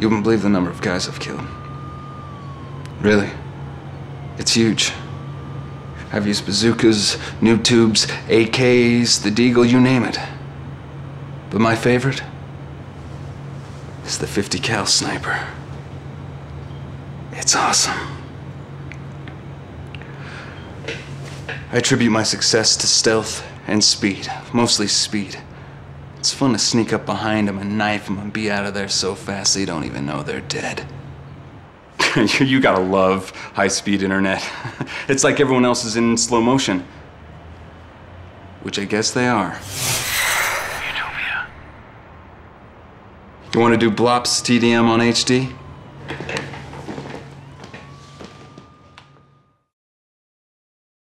You wouldn't believe the number of guys I've killed. Really. It's huge. I've used bazookas, noob tubes, AKs, the Deagle, you name it. But my favorite is the 50 cal sniper. It's awesome. I attribute my success to stealth and speed, mostly speed. It's fun to sneak up behind them and knife them and be out of there so fast they don't even know they're dead. You gotta love high-speed internet. It's like everyone else is in slow motion. Which I guess they are. UTOPIA. You wanna do Blops TDM on HD?